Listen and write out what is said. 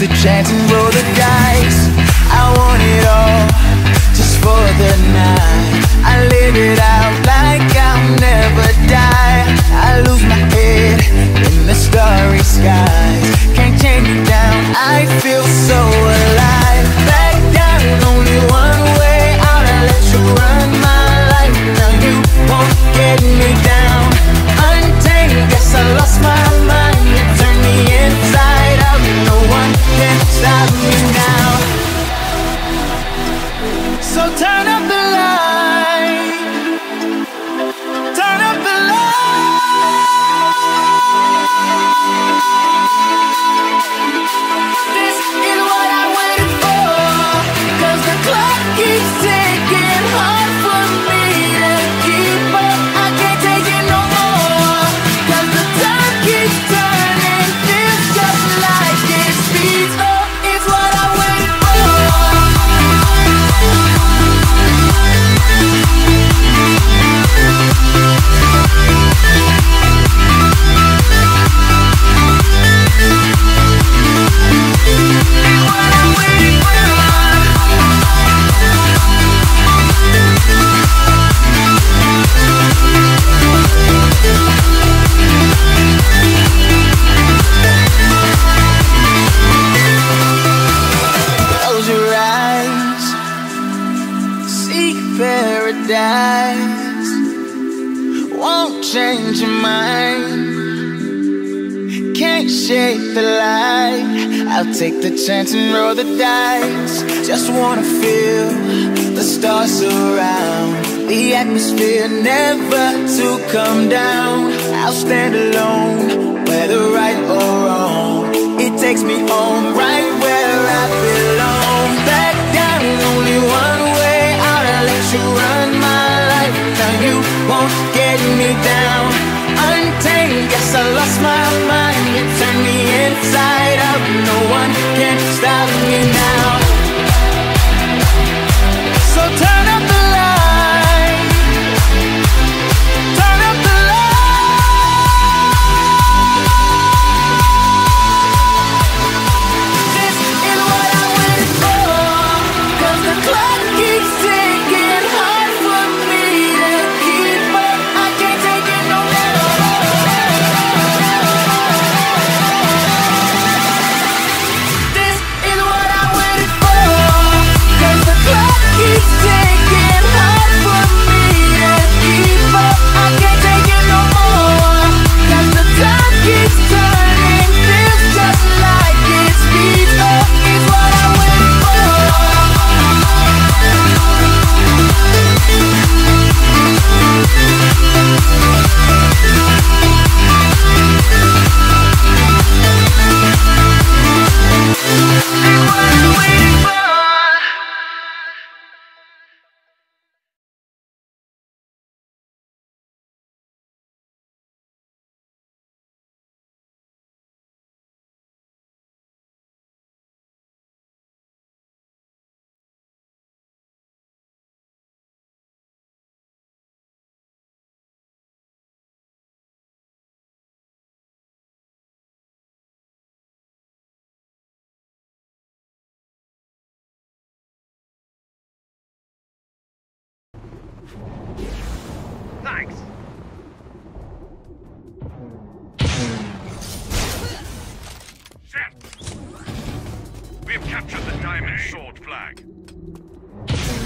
the chance and roll the dice. I want it all, just for the night. I live it out like I'll never die. I lose my head in the starry skies. Can't chain me down, I feel so alive. Back down, only one way out. I let you run my life, now you won't get me down. Untamed, guess I lost my mind. You turned me inside out, no one can stop me now. So turn up the light, turn up the light. This is what I waited for, 'cause the clock keeps ticking, hard for me to keep up. I can't take it no more, 'cause the time keeps turning, feels just like it speeds up. It's what I waited for. Close your eyes, seek paradise. Won't change your mind, can't shake the light. I'll take the chance and roll the dice. Just wanna feel the stars surround, the atmosphere never to come down. I'll stand alone, whether right or wrong. It takes me home, right where I belong. Back down, only one way out. I let you run my life, now you won't get me down. Untamed, guess I lost my mind. You turned me inside out, no one can stop me now. So turn up the light, turn up the light. This is what I waited for, 'cause the clock keeps ticking, hard for me to keep up. I can't take it no more. This is what I waited for, 'cause the clock keeps ticking, hard for me to keep up. I can't take it no more, 'cause the time keeps turning, feels just like it speeds up. It's what I waited for. Thanks. Shit! We have captured the diamond sword flag.